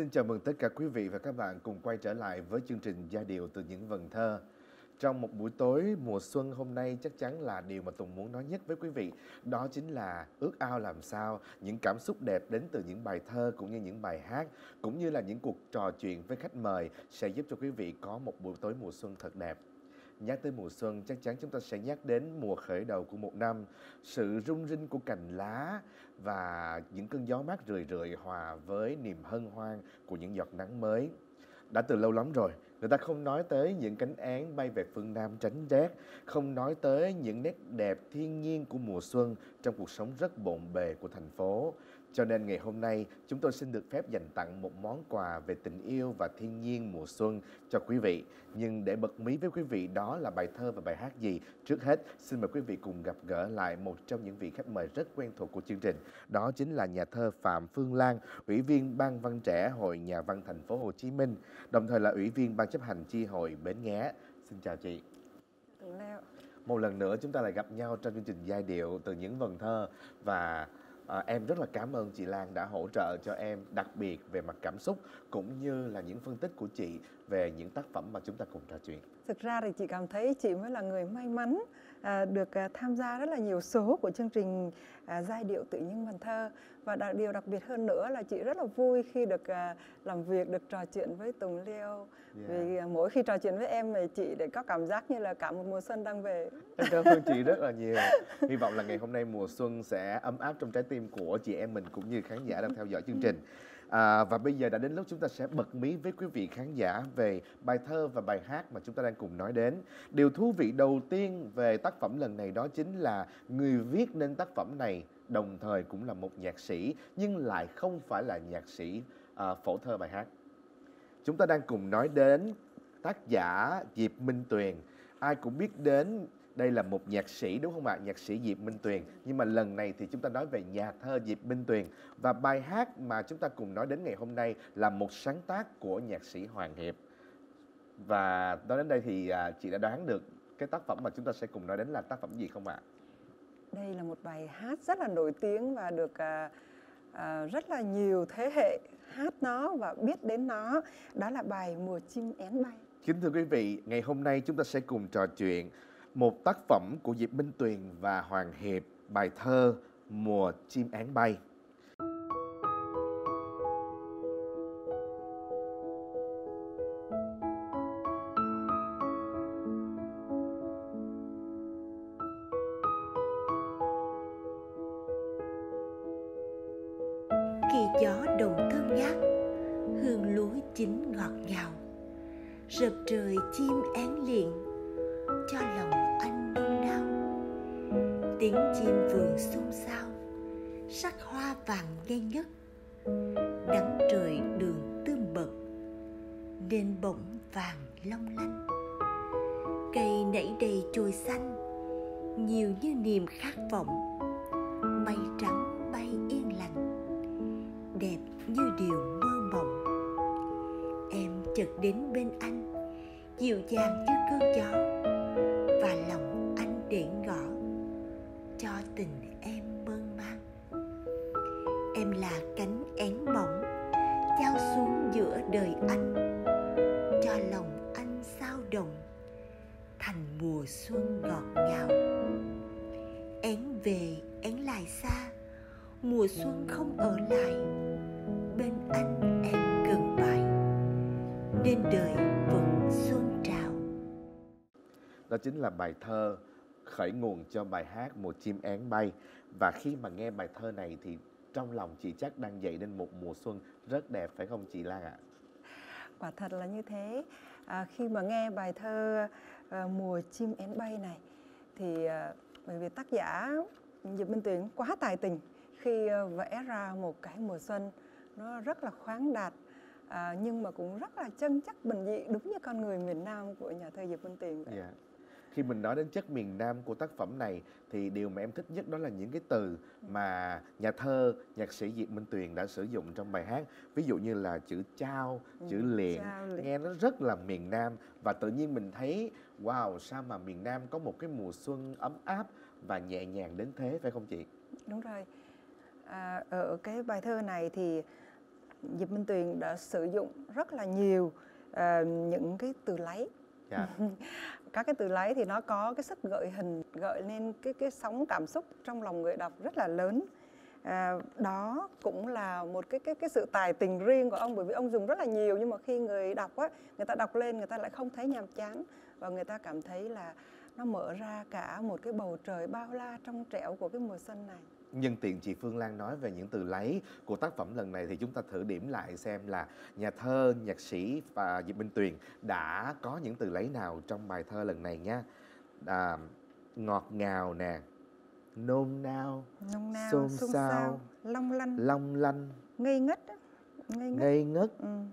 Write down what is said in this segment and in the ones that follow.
Xin chào mừng tất cả quý vị và các bạn cùng quay trở lại với chương trình Giai điệu từ những vần thơ. Trong một buổi tối mùa xuân hôm nay, chắc chắn là điều mà Tùng muốn nói nhất với quý vị, đó chính là ước ao làm sao những cảm xúc đẹp đến từ những bài thơ cũng như những bài hát, cũng như là những cuộc trò chuyện với khách mời sẽ giúp cho quý vị có một buổi tối mùa xuân thật đẹp. Nhắc tới mùa xuân, chắc chắn chúng ta sẽ nhắc đến mùa khởi đầu của một năm, sự rung rinh của cành lá và những cơn gió mát rười rượi hòa với niềm hân hoan của những giọt nắng mới. Đã từ lâu lắm rồi, người ta không nói tới những cánh án bay về phương Nam tránh rét, không nói tới những nét đẹp thiên nhiên của mùa xuân trong cuộc sống rất bộn bề của thành phố. Cho nên ngày hôm nay, chúng tôi xin được phép dành tặng một món quà về tình yêu và thiên nhiên mùa xuân cho quý vị. Nhưng để bật mí với quý vị đó là bài thơ và bài hát gì, trước hết xin mời quý vị cùng gặp gỡ lại một trong những vị khách mời rất quen thuộc của chương trình. Đó chính là nhà thơ Phạm Phương Lan, Ủy viên Ban Văn trẻ Hội Nhà văn Thành phố Hồ Chí Minh, đồng thời là Ủy viên Ban chấp hành chi hội Bến Nghé. Xin chào chị. Một lần nữa chúng ta lại gặp nhau trong chương trình Giai điệu từ những vần thơ và em rất là cảm ơn chị Lan đã hỗ trợ cho em, đặc biệt về mặt cảm xúc cũng như là những phân tích của chị về những tác phẩm mà chúng ta cùng trò chuyện. Thực ra thì chị cảm thấy chị mới là người may mắn được tham gia rất là nhiều số của chương trình Giai điệu tự những vần thơ. Và điều đặc biệt hơn nữa là chị rất là vui khi được làm việc, được trò chuyện với Tùng Liêu. Vì mỗi khi trò chuyện với em thì chị để có cảm giác như là cả một mùa xuân đang về. Em cảm ơn chị rất là nhiều. Hy vọng là ngày hôm nay mùa xuân sẽ ấm áp trong trái tim của chị em mình cũng như khán giả đang theo dõi chương trình. Và bây giờ đã đến lúc chúng ta sẽ bật mí với quý vị khán giả về bài thơ và bài hát mà chúng ta đang cùng nói đến. Điều thú vị đầu tiên về tác phẩm lần này đó chính là người viết nên tác phẩm này đồng thời cũng là một nhạc sĩ, nhưng lại không phải là nhạc sĩ phổ thơ bài hát. Chúng ta đang cùng nói đến tác giả Diệp Minh Tuyền. Ai cũng biết đến đây là một nhạc sĩ đúng không ạ? Nhạc sĩ Diệp Minh Tuyền. Nhưng mà lần này thì chúng ta nói về nhà thơ Diệp Minh Tuyền. Và bài hát mà chúng ta cùng nói đến ngày hôm nay là một sáng tác của nhạc sĩ Hoàng Hiệp. Và nói đến đây thì chị đã đoán được cái tác phẩm mà chúng ta sẽ cùng nói đến là tác phẩm gì không ạ? Đây là một bài hát rất là nổi tiếng và được rất là nhiều thế hệ hát nó và biết đến nó. Đó là bài Mùa chim én bay. Kính thưa quý vị, ngày hôm nay chúng ta sẽ cùng trò chuyện một tác phẩm của Diệp Minh Tuyền và Hoàng Hiệp, bài thơ Mùa chim én bay. Khi gió đồng thơm ngát, hương lúa chín ngọt ngào, rợp trời chim én liền, cho lòng anh nôn nao. Tiếng chim vườn xôn xao, sắc hoa vàng ngây ngất, đắng trời đường tươm bật, nên bỗng vàng long lanh. Cây nảy đầy chồi xanh, nhiều như niềm khát vọng, mây trắng bay yên lành, đẹp như điều mơ mộng. Em chợt đến bên anh, dịu dàng như cơn gió, và lòng anh để ngỏ cho tình em mơn man. Em là cánh én mỏng trao xuống giữa đời anh, cho lòng anh sao động thành mùa xuân ngọt ngào. Én về én lại xa, mùa xuân không ở lại, bên anh em gần bãi, nên đời vẫn xuân trào. Đó chính là bài thơ khởi nguồn cho bài hát Mùa chim én bay. Và khi mà nghe bài thơ này thì trong lòng chị chắc đang dậy lên một mùa xuân rất đẹp, phải không chị Lan ạ? Quả thật là như thế. Khi mà nghe bài thơ Mùa chim én bay này thì bởi vì tác giả Diệp Minh Tuyền quá tài tình khi vẽ ra một cái mùa xuân nó rất là khoáng đạt, nhưng mà cũng rất là chân chất bình dị, đúng như con người miền Nam của nhà thơ Diệp Minh Tuyền vậy. Khi mình nói đến chất miền Nam của tác phẩm này thì điều mà em thích nhất đó là những cái từ mà nhà thơ, nhạc sĩ Diệp Minh Tuyền đã sử dụng trong bài hát. Ví dụ như là chữ trao, chữ liệng, nghe nó rất là miền Nam. Và tự nhiên mình thấy wow, sao mà miền Nam có một cái mùa xuân ấm áp và nhẹ nhàng đến thế, phải không chị? Đúng rồi. Ở cái bài thơ này thì Diệp Minh Tuyền đã sử dụng rất là nhiều những cái từ láy. Dạ. Các cái từ láy thì nó có cái sức gợi hình, gợi lên cái sóng cảm xúc trong lòng người đọc rất là lớn. Đó cũng là một cái sự tài tình riêng của ông, bởi vì ông dùng rất là nhiều, nhưng mà khi người đọc á, người ta đọc lên người ta lại không thấy nhàm chán, và người ta cảm thấy là nó mở ra cả một cái bầu trời bao la trong trẻo của cái mùa xuân này. Nhân tiện chị Phương Lan nói về những từ lấy của tác phẩm lần này thì chúng ta thử điểm lại xem là nhà thơ, nhạc sĩ và Diệp Minh Tuyền đã có những từ lấy nào trong bài thơ lần này nha. Ngọt ngào nè, nôn nao, xôn xao, long lanh, ngây ngất, ngây ngất,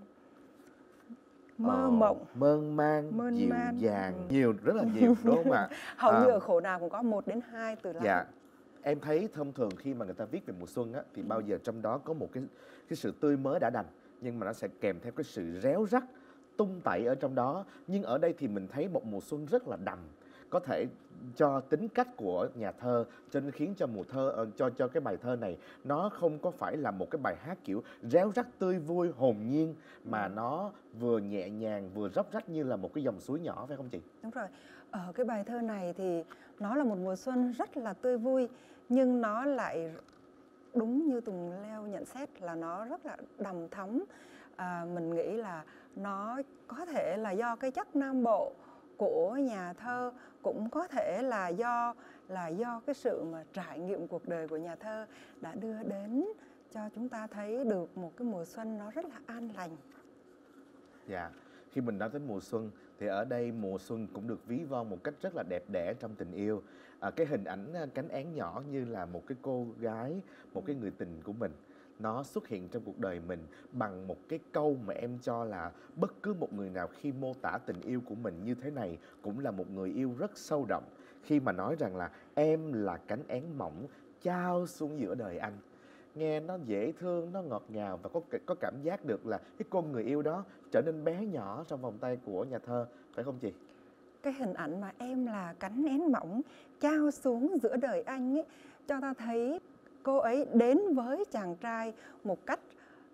mơ mộng, mơn man, dịu dàng, nhiều, rất là nhiều, đúng không ạ? Hầu như ở khổ nào cũng có 1 đến 2 từ lấy. Dạ. Em thấy thông thường khi mà người ta viết về mùa xuân á, thì bao giờ trong đó có một cái sự tươi mới đã đành, nhưng mà nó sẽ kèm theo cái sự réo rắt, tung tẩy ở trong đó. Nhưng ở đây thì mình thấy một mùa xuân rất là đầm, có thể cho tính cách của nhà thơ, cho nên khiến cho cho cái bài thơ này nó không có phải là một cái bài hát kiểu réo rắt tươi vui hồn nhiên, mà nó vừa nhẹ nhàng vừa róc rách như là một cái dòng suối nhỏ, phải không chị? Đúng rồi. Ở cái bài thơ này thì nó là một mùa xuân rất là tươi vui, nhưng nó lại đúng như Tùng Leo nhận xét là nó rất là đằm thắm. Mình nghĩ là nó có thể là do cái chất Nam Bộ của nhà thơ, cũng có thể là do cái sự mà trải nghiệm cuộc đời của nhà thơ đã đưa đến cho chúng ta thấy được một cái mùa xuân nó rất là an lành. Dạ. Khi mình nói tới mùa xuân thì ở đây mùa xuân cũng được ví von một cách rất là đẹp đẽ trong tình yêu. Cái hình ảnh cánh én nhỏ như là một cái cô gái, một cái người tình của mình, nó xuất hiện trong cuộc đời mình bằng một cái câu mà em cho là bất cứ một người nào khi mô tả tình yêu của mình như thế này cũng là một người yêu rất sâu đậm, khi mà nói rằng là em là cánh én mỏng trao xuống giữa đời anh. Nghe nó dễ thương, nó ngọt ngào, và có cảm giác được là cái con người yêu đó trở nên bé nhỏ trong vòng tay của nhà thơ, phải không chị? Cái hình ảnh mà em là cánh én mỏng trao xuống giữa đời anh ấy, cho ta thấy cô ấy đến với chàng trai một cách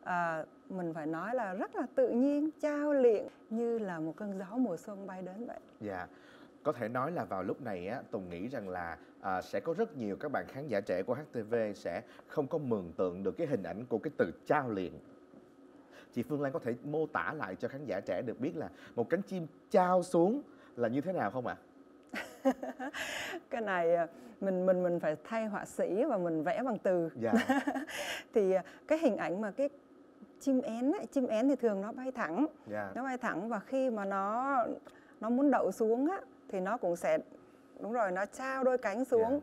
mình phải nói là rất là tự nhiên, trao liệng như là một cơn gió mùa xuân bay đến vậy. Dạ. Có thể nói là vào lúc này á, Tùng nghĩ rằng là sẽ có rất nhiều các bạn khán giả trẻ của HTV sẽ không có mường tượng được cái hình ảnh của cái từ trao liệng. Chị Phương Lan có thể mô tả lại cho khán giả trẻ được biết là một cánh chim trao xuống là như thế nào không ạ? Cái này mình phải thay họa sĩ và mình vẽ bằng từ. Dạ. Thì cái hình ảnh mà cái chim én thì thường nó bay thẳng. Dạ. Nó bay thẳng, và khi mà nó muốn đậu xuống á, thì nó cũng sẽ, đúng rồi, nó trao đôi cánh xuống.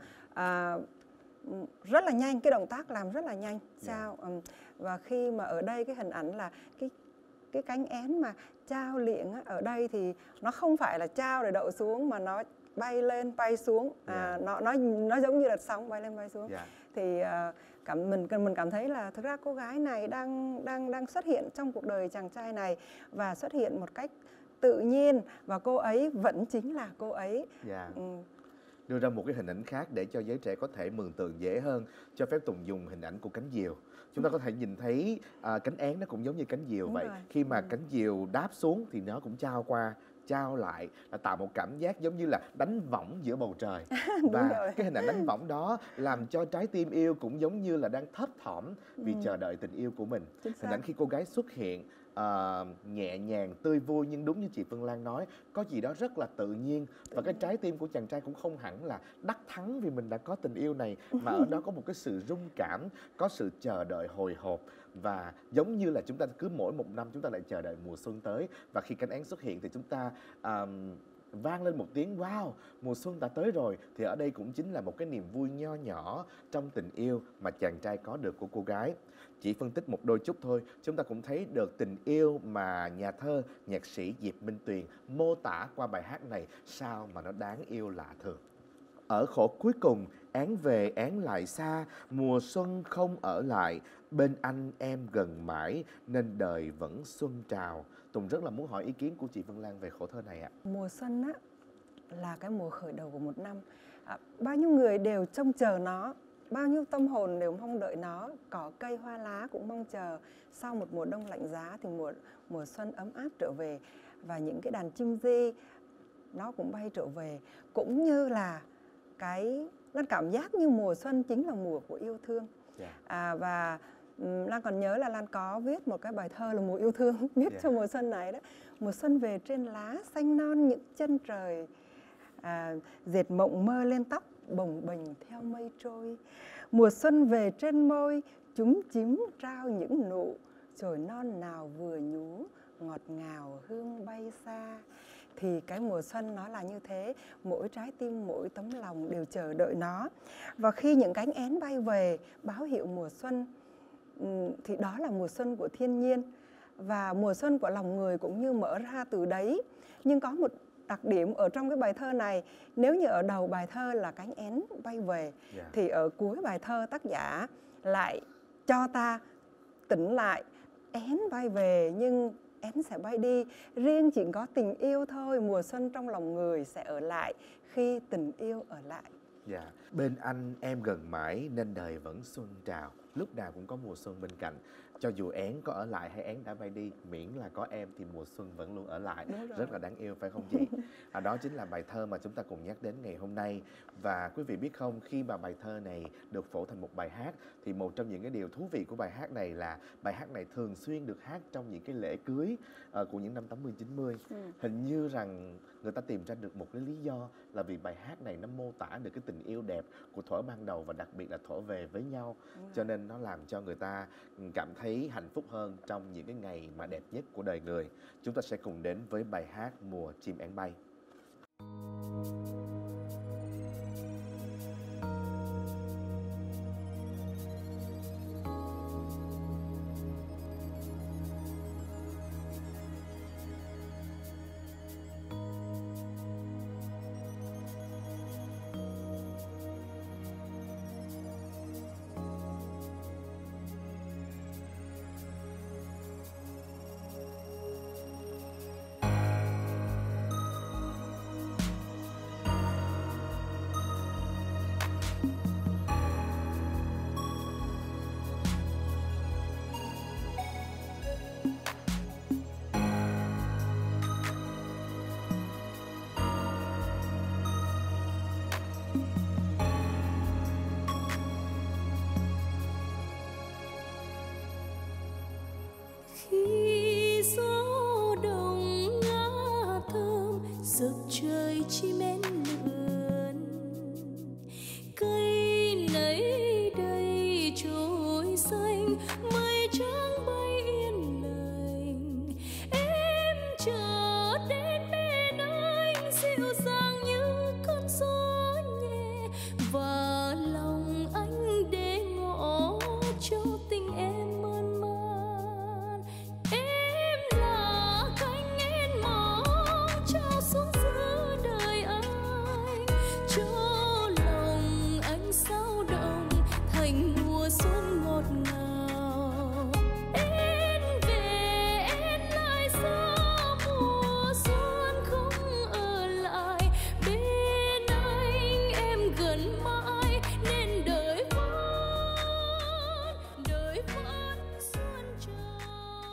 Rất là nhanh, cái động tác làm rất là nhanh, trao. Và khi mà ở đây cái hình ảnh là cái cánh én mà trao liệng á, ở đây thì nó không phải là trao để đậu xuống, mà nó bay lên bay xuống. Nó giống như là sóng bay lên bay xuống. Thì mình cảm thấy là thực ra cô gái này đang xuất hiện trong cuộc đời chàng trai này, và xuất hiện một cách tự nhiên, và cô ấy vẫn chính là cô ấy. Đưa ra một cái hình ảnh khác để cho giới trẻ có thể mường tượng dễ hơn. Cho phép Tùng dùng hình ảnh của cánh diều. Chúng ta có thể nhìn thấy cánh én nó cũng giống như cánh diều. Đúng vậy rồi. Khi mà cánh diều đáp xuống thì nó cũng trao qua, trao lại, là tạo một cảm giác giống như là đánh võng giữa bầu trời. Và cái hình ảnh đánh võng đó làm cho trái tim yêu cũng giống như là đang thấp thỏm vì chờ đợi tình yêu của mình. Hình ảnh khi cô gái xuất hiện nhẹ nhàng, tươi vui, nhưng đúng như chị Phương Lan nói, có gì đó rất là tự nhiên. Và cái trái tim của chàng trai cũng không hẳn là đắc thắng vì mình đã có tình yêu này, mà ở đó có một cái sự rung cảm, có sự chờ đợi hồi hộp. Và giống như là chúng ta cứ mỗi một năm chúng ta lại chờ đợi mùa xuân tới, và khi cánh én xuất hiện thì chúng ta vang lên một tiếng wow, mùa xuân đã tới rồi. Thì ở đây cũng chính là một cái niềm vui nho nhỏ trong tình yêu mà chàng trai có được của cô gái. Chỉ phân tích một đôi chút thôi, chúng ta cũng thấy được tình yêu mà nhà thơ, nhạc sĩ Diệp Minh Tuyền mô tả qua bài hát này sao mà nó đáng yêu lạ thường. Ở khổ cuối cùng, án về án lại xa, mùa xuân không ở lại, bên anh em gần mãi nên đời vẫn xuân trào. Tùng rất là muốn hỏi ý kiến của chị Vân Lan về khổ thơ này ạ. Mùa xuân á là cái mùa khởi đầu của một năm. Bao nhiêu người đều trông chờ nó, bao nhiêu tâm hồn đều mong đợi nó, cỏ cây hoa lá cũng mong chờ. Sau một mùa đông lạnh giá thì mùa xuân ấm áp trở về, và những cái đàn chim di nó cũng bay trở về, cũng như là Lan cảm giác như mùa xuân chính là mùa của yêu thương. Và Lan còn nhớ là Lan có viết một cái bài thơ là mùa yêu thương viết cho mùa xuân này đó. Mùa xuân về trên lá xanh non những chân trời, dệt mộng mơ lên tóc bồng bềnh theo mây trôi. Mùa xuân về trên môi chúm chím trao những nụ, chồi non nào vừa nhú ngọt ngào hương bay xa. Thì cái mùa xuân nó là như thế, mỗi trái tim mỗi tấm lòng đều chờ đợi nó. Và khi những cánh én bay về báo hiệu mùa xuân, thì đó là mùa xuân của thiên nhiên, và mùa xuân của lòng người cũng như mở ra từ đấy. Nhưng có một đặc điểm ở trong cái bài thơ này, nếu như ở đầu bài thơ là cánh én bay về, thì ở cuối bài thơ tác giả lại cho ta tỉnh lại, én bay về nhưng én sẽ bay đi, riêng chỉ có tình yêu thôi, mùa xuân trong lòng người sẽ ở lại khi tình yêu ở lại. Bên anh em gần mãi nên đời vẫn xuân trào, lúc nào cũng có mùa xuân bên cạnh. Cho dù én có ở lại hay én đã bay đi, miễn là có em thì mùa xuân vẫn luôn ở lại. Rất là đáng yêu phải không chị? Đó chính là bài thơ mà chúng ta cùng nhắc đến ngày hôm nay. Và quý vị biết không, khi mà bài thơ này được phổ thành một bài hát, thì một trong những cái điều thú vị của bài hát này là bài hát này thường xuyên được hát trong những cái lễ cưới của những năm 80-90. Hình như rằng người ta tìm ra được một cái lý do là vì bài hát này nó mô tả được cái tình yêu đẹp của thuở ban đầu, và đặc biệt là thuở về với nhau. Cho nên nó làm cho người ta cảm thấy hạnh phúc hơn trong những cái ngày mà đẹp nhất của đời người. Chúng ta sẽ cùng đến với bài hát Mùa chim én bay. Khi gió đông ngả thơm rực trời chim én lượn, cây nấy đầy trôi xanh, mây trắng bay yên lành. Em chờ đến bên anh dịu dàng như cơn gió nhẹ, và lòng anh để ngỏ cho tình em mơn man. Em là cánh én mỏng trao xuống giữa đời anh, cho lòng anh sao động thành mùa xuân ngọt ngào. Én về én lại xa, mùa xuân không ở lại bên anh. Em gần mãi nên đời vẫn xuân trào.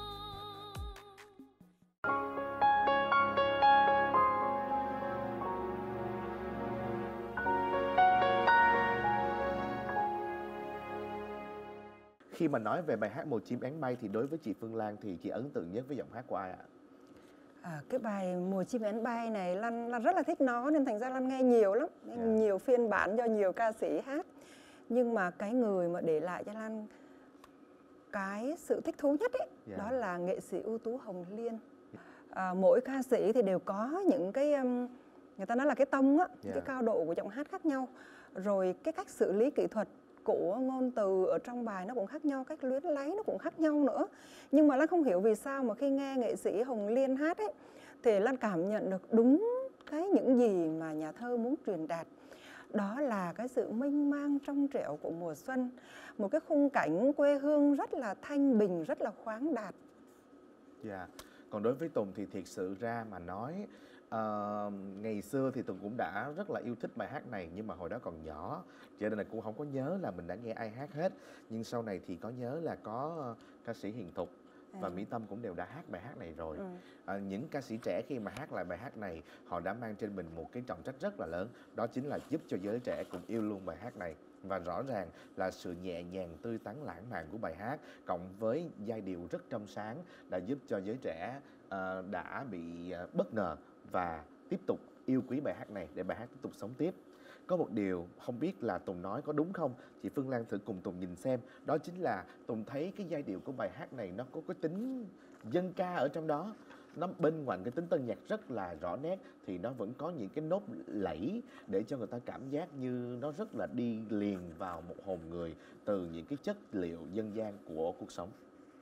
Khi mà nói về bài hát Mùa chim én bay thì đối với chị Phương Lan thì chị ấn tượng nhất với giọng hát của ai ạ? Cái bài Mùa chim én bay này Lan rất là thích nó, nên thành ra Lan nghe nhiều lắm, nhiều phiên bản do nhiều ca sĩ hát. Nhưng mà cái người mà để lại cho Lan cái sự thích thú nhất ấy, đó là nghệ sĩ ưu tú Hồng Liên. Mỗi ca sĩ thì đều có những cái người ta nói là cái tông á, cái cao độ của giọng hát khác nhau, rồi cái cách xử lý kỹ thuật của ngôn từ ở trong bài nó cũng khác nhau, cách luyến lấy nó cũng khác nhau nữa. Nhưng mà Lan không hiểu vì sao mà khi nghe nghệ sĩ Hồng Liên hát ấy, thì Lan cảm nhận được đúng những gì mà nhà thơ muốn truyền đạt. Đó là cái sự mênh mang trong trẻo của mùa xuân, một cái khung cảnh quê hương rất là thanh bình, rất là khoáng đạt. Còn đối với Tùng thì thiệt sự ra mà nói, Ngày xưa thì Tùng cũng đã rất là yêu thích bài hát này, nhưng mà hồi đó còn nhỏ cho nên là cũng không có nhớ là mình đã nghe ai hát hết. Nhưng sau này thì có nhớ là có ca sĩ Hiền Thục và Mỹ Tâm cũng đều đã hát bài hát này rồi. Những ca sĩ trẻ khi mà hát lại bài hát này, họ đã mang trên mình một cái trọng trách rất là lớn, đó chính là giúp cho giới trẻ cùng yêu luôn bài hát này. Và rõ ràng là sự nhẹ nhàng, tươi tắn, lãng mạn của bài hát cộng với giai điệu rất trong sáng đã giúp cho giới trẻ đã bị bất ngờ và tiếp tục yêu quý bài hát này để bài hát tiếp tục sống tiếp. Có một điều không biết là Tùng nói có đúng không, chị Phương Lan thử cùng Tùng nhìn xem. Đó chính là Tùng thấy cái giai điệu của bài hát này nó có cái tính dân ca ở trong đó. Nó bên ngoài cái tính tân nhạc rất là rõ nét thì nó vẫn có những cái nốt lẫy để cho người ta cảm giác như nó rất là đi liền vào một hồn người từ những cái chất liệu dân gian của cuộc sống.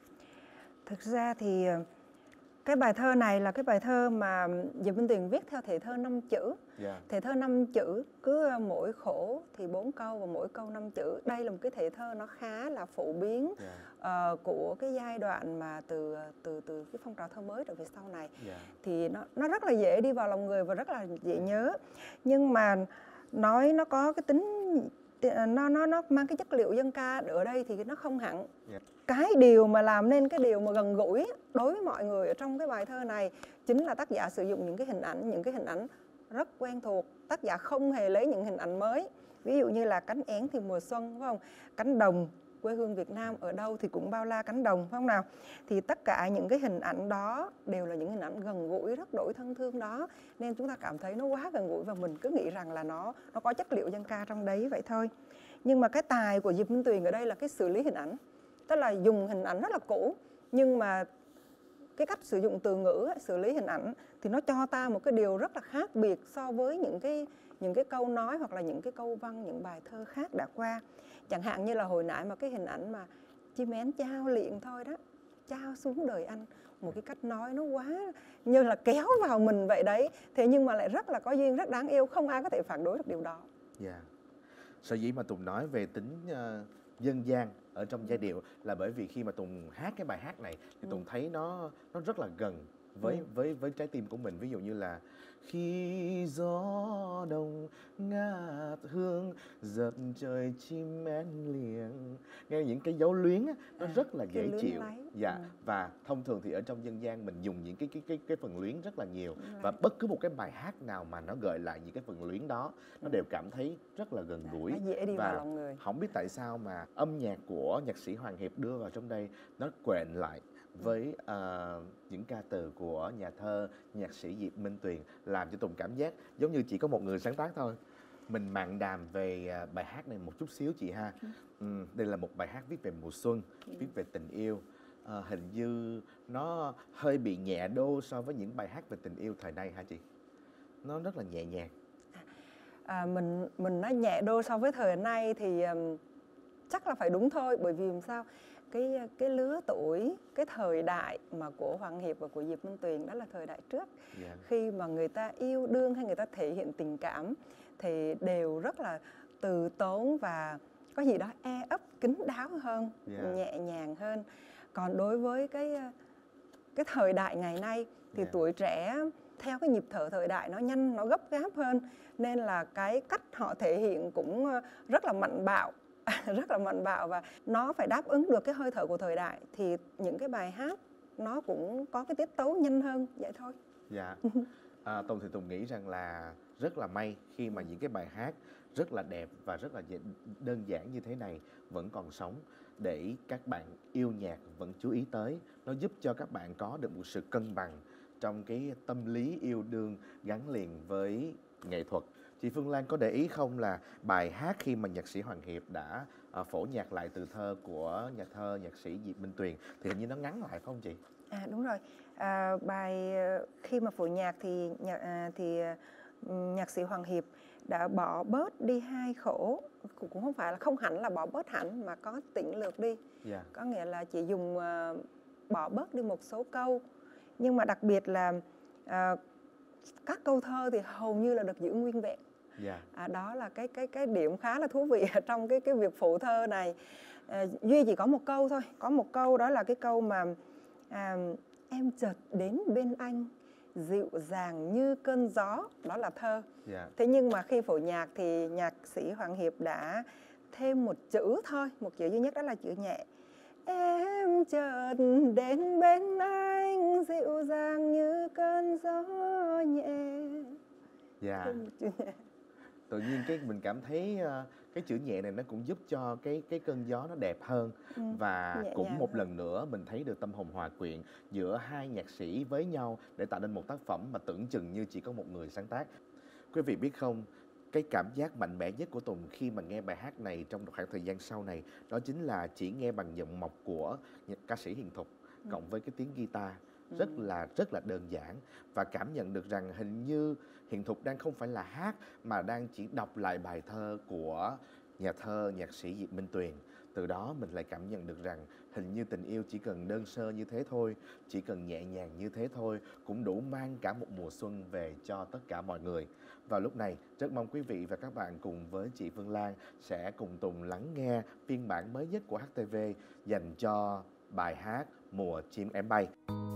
Thực ra thì cái bài thơ này là cái bài thơ mà Diệp Minh Tuyền viết theo thể thơ 5 chữ. Thể thơ 5 chữ, cứ mỗi khổ thì 4 câu và mỗi câu 5 chữ. Đây là một cái thể thơ nó khá là phổ biến của cái giai đoạn mà từ cái phong trào thơ mới trở về sau này. Thì nó rất là dễ đi vào lòng người và rất là dễ nhớ. Nhưng mà nói nó có cái tính nó mang cái chất liệu dân ca ở đây thì nó không hẳn. Cái điều mà làm nên cái điều mà gần gũi đối với mọi người ở trong cái bài thơ này chính là tác giả sử dụng những cái hình ảnh rất quen thuộc. Tác giả không hề lấy những hình ảnh mới. Ví dụ như là cánh én thì mùa xuân, phải không? Cánh đồng, quê hương Việt Nam ở đâu thì cũng bao la cánh đồng, phải không nào? Thì tất cả những cái hình ảnh đó đều là những hình ảnh gần gũi, rất đổi thân thương đó. Nên chúng ta cảm thấy nó quá gần gũi và mình cứ nghĩ rằng là nó có chất liệu dân ca trong đấy vậy thôi. Nhưng mà cái tài của Diệp Minh Tuyền ở đây là cái xử lý hình ảnh. Tức là dùng hình ảnh rất là cũ, nhưng mà cái cách sử dụng từ ngữ, xử lý hình ảnh thì nó cho ta một cái điều rất là khác biệt so với những cái câu nói hoặc là những cái câu văn, những bài thơ khác đã qua. Chẳng hạn như là hồi nãy mà cái hình ảnh mà chim én trao liệng thôi đó, trao xuống đời anh, một cái cách nói nó quá như là kéo vào mình vậy đấy. Thế nhưng mà lại rất là có duyên, rất đáng yêu, không ai có thể phản đối được điều đó. Sở dĩ mà Tùng nói về tính dân gian ở trong giai điệu là bởi vì khi mà Tùng hát cái bài hát này thì Tùng thấy nó rất là gần với trái tim của mình. Ví dụ như là khi gió đông ngát hương giật trời chim én liệng, nghe những cái dấu luyến á, nó rất là dễ chịu. Và thông thường thì ở trong dân gian mình dùng những cái phần luyến rất là nhiều, và bất cứ một cái bài hát nào mà nó gợi lại những cái phần luyến đó nó đều cảm thấy rất là gần gũi, dễ đi và vào lòng người. không biết tại sao mà âm nhạc của nhạc sĩ Hoàng Hiệp đưa vào trong đây nó quện lại với những ca từ của nhà thơ, nhạc sĩ Diệp Minh Tuyền, làm cho Tùng cảm giác giống như chỉ có một người sáng tác thôi. Mình mạn đàm về bài hát này một chút xíu chị ha. Đây là một bài hát viết về mùa xuân, viết về tình yêu. Hình như nó hơi bị nhẹ đô so với những bài hát về tình yêu thời nay hả chị? Nó rất là nhẹ nhàng. Mình nói nhẹ đô so với thời nay thì chắc là phải đúng thôi, bởi vì làm sao? Cái lứa tuổi, cái thời đại mà của Hoàng Hiệp và của Diệp Minh Tuyền đó là thời đại trước. Khi mà người ta yêu đương hay người ta thể hiện tình cảm thì đều rất là từ tốn và có gì đó e ấp, kín đáo hơn, nhẹ nhàng hơn. Còn đối với cái thời đại ngày nay thì tuổi trẻ theo cái nhịp thở thời đại nó nhanh, nó gấp gáp hơn, nên là cái cách họ thể hiện cũng rất là mạnh bạo. Rất là mạnh bạo, và nó phải đáp ứng được cái hơi thở của thời đại thì những cái bài hát nó cũng có cái tiết tấu nhanh hơn vậy thôi. Tùng thì Tùng nghĩ rằng là rất là may khi mà những cái bài hát rất là đẹp và rất là đơn giản như thế này vẫn còn sống, để các bạn yêu nhạc vẫn chú ý tới. Nó giúp cho các bạn có được một sự cân bằng trong cái tâm lý yêu đương gắn liền với nghệ thuật. Chị Phương Lan có để ý không là bài hát khi mà nhạc sĩ Hoàng Hiệp đã phổ nhạc lại từ thơ của nhà thơ nhạc sĩ Diệp Minh Tuyền thì hình như nó ngắn lại phải không chị? Đúng rồi. Bài khi mà phổ nhạc thì nhạc sĩ Hoàng Hiệp đã bỏ bớt đi 2 khổ, cũng không phải là không hẳn là bỏ bớt hẳn mà có tỉnh lược đi. Có nghĩa là chỉ dùng bỏ bớt đi một số câu, nhưng mà đặc biệt là các câu thơ thì hầu như là được giữ nguyên vẹn. Đó là cái điểm khá là thú vị trong cái việc phổ thơ này. Duy chỉ có một câu thôi, có một câu đó là cái câu mà em chợt đến bên anh, dịu dàng như cơn gió, đó là thơ. Dạ. Thế nhưng mà khi phổ nhạc thì nhạc sĩ Hoàng Hiệp đã thêm một chữ thôi, một chữ duy nhất, đó là chữ nhẹ. Em chợt đến bên anh dịu dàng như cơn gió nhẹ. Dạ. Thêm một chữ nhẹ. Tự nhiên mình cảm thấy cái chữ nhẹ này nó cũng giúp cho cái cơn gió nó đẹp hơn. Và nhẹ cũng nhàng một hơn. lần nữa mình thấy được tâm hồn hòa quyện giữa hai nhạc sĩ với nhau để tạo nên một tác phẩm mà tưởng chừng như chỉ có một người sáng tác. Quý vị biết không, cái cảm giác mạnh mẽ nhất của Tùng khi mà nghe bài hát này trong một khoảng thời gian sau này, đó chính là chỉ nghe bằng giọng mộc của ca sĩ Hiền Thục cộng với cái tiếng guitar rất là đơn giản, và cảm nhận được rằng hình như Hiền Thục đang không phải là hát mà đang chỉ đọc lại bài thơ của nhà thơ nhạc sĩ Diệp Minh Tuyền. Từ đó mình lại cảm nhận được rằng hình như tình yêu chỉ cần đơn sơ như thế thôi, chỉ cần nhẹ nhàng như thế thôi cũng đủ mang cả một mùa xuân về cho tất cả mọi người. Vào lúc này, rất mong quý vị và các bạn cùng với chị Phương Lan sẽ cùng Tùng lắng nghe phiên bản mới nhất của HTV dành cho bài hát Mùa Chim Én Bay.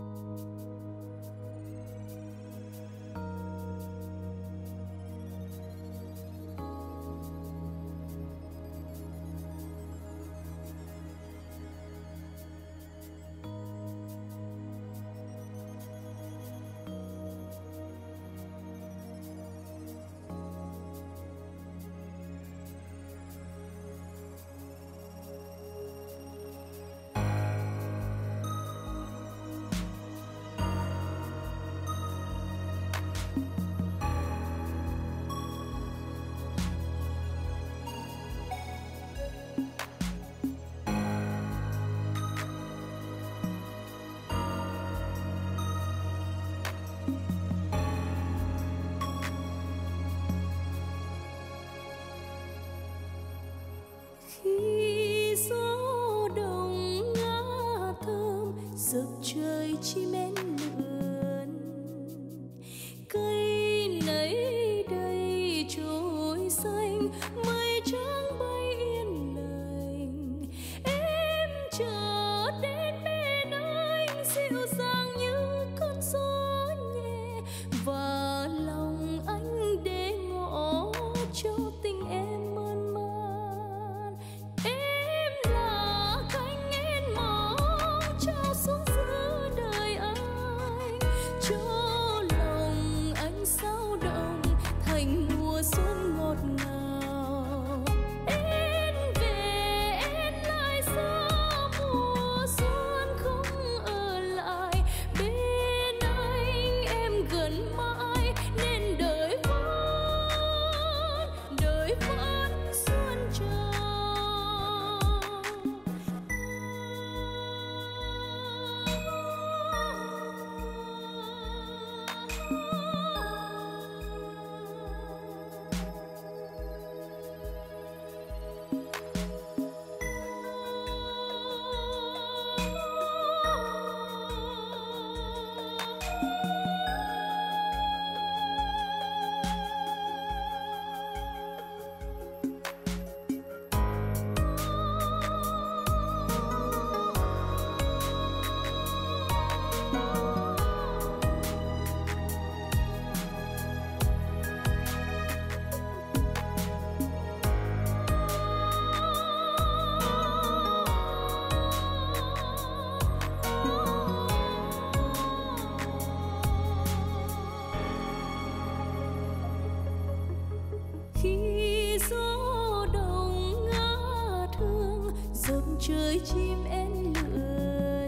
Khi gió đông ngả thơm rực trời chim én lượn, cây nấy đầy trôi xanh, mây trắng bay yên lành. Em chợt đến bên anh dịu dàng như cơn gió nhẹ, và lòng anh để ngỏ cho tình em mơn man. Em là cánh én màu trao xuống giữa đời anh, cho lòng anh sao động thành mùa xuân ngọt ngào. Em về em lại xa mùa xuân không ở lại bên anh, em gần mãi nên đời vẫn xuân trào. Khi gió đông ngả thương dập trời chim én lượn,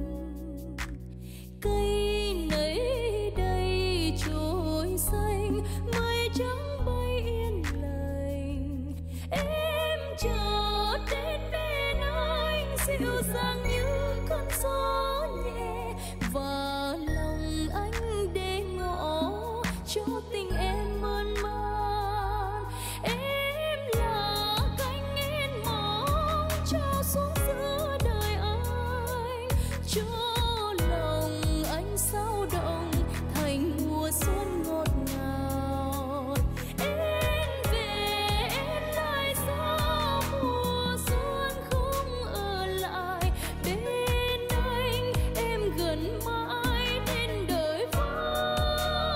cây nấy đầy trôi xanh, mây trắng bay yên lành. Em chợt đến bên anh dịu dàng như cơn gió nhẹ, và lòng anh để ngỏ cho tình em mơn man. Em là cánh én màu trao xuống giữa đời anh, cho lòng anh sao động thành mùa xuân ngọt ngào. Em về em lại xa mùa xuân không ở lại bên anh, em gần mãi nên đời vẫn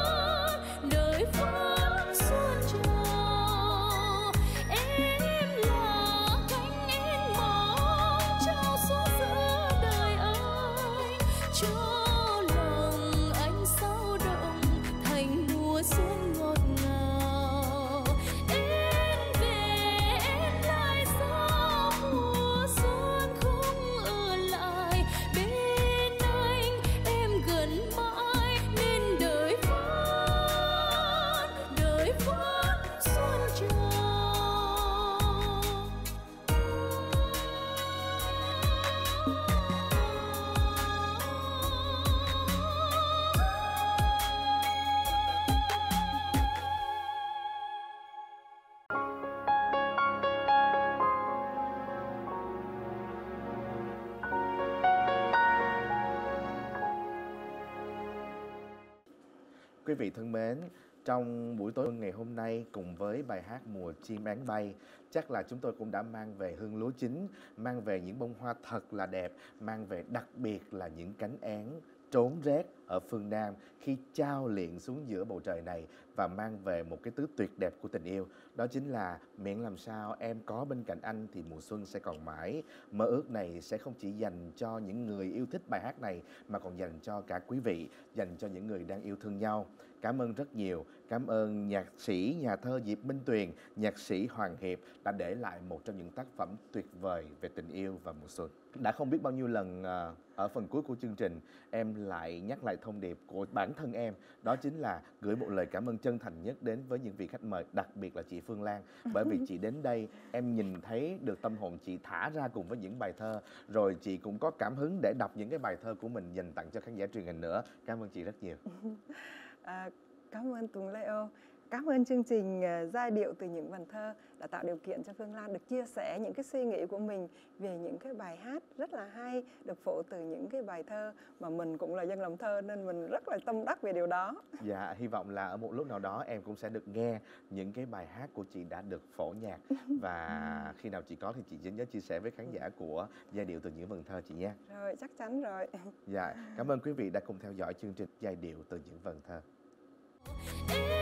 Quý vị thân mến, trong buổi tối ngày hôm nay cùng với bài hát Mùa Chim Én Bay, chắc là chúng tôi cũng đã mang về hương lúa chín, mang về những bông hoa thật là đẹp, mang về đặc biệt là những cánh én trốn rét ở phương Nam khi chao liệng xuống giữa bầu trời này, và mang về một cái tứ tuyệt đẹp của tình yêu. Đó chính là miễn làm sao em có bên cạnh anh thì mùa xuân sẽ còn mãi. Mơ ước này sẽ không chỉ dành cho những người yêu thích bài hát này mà còn dành cho cả quý vị, dành cho những người đang yêu thương nhau. Cảm ơn rất nhiều. Cảm ơn nhạc sĩ, nhà thơ Diệp Minh Tuyền, nhạc sĩ Hoàng Hiệp đã để lại một trong những tác phẩm tuyệt vời về tình yêu và mùa xuân. Đã không biết bao nhiêu lần ở phần cuối của chương trình em lại nhắc lại thông điệp của bản thân em, đó chính là gửi một lời cảm ơn chân thành nhất đến với những vị khách mời, đặc biệt là chị Phương Lan. Bởi vì chị đến đây, em nhìn thấy được tâm hồn chị thả ra cùng với những bài thơ, rồi chị cũng có cảm hứng để đọc những cái bài thơ của mình dành tặng cho khán giả truyền hình nữa. Cảm ơn chị rất nhiều. Cảm ơn Tùng Leo. Cảm ơn chương trình Giai điệu từ những vần thơ đã tạo điều kiện cho Phương Lan được chia sẻ những cái suy nghĩ của mình về những cái bài hát rất là hay, được phổ từ những cái bài thơ mà mình cũng là dân làm thơ nên mình rất là tâm đắc về điều đó. Dạ, hy vọng là ở một lúc nào đó em cũng sẽ được nghe những cái bài hát của chị đã được phổ nhạc. Và khi nào chị có thì chị nhớ chia sẻ với khán giả của Giai điệu từ những vần thơ chị nha. Rồi, chắc chắn rồi. Dạ, cảm ơn quý vị đã cùng theo dõi chương trình Giai điệu từ những vần thơ.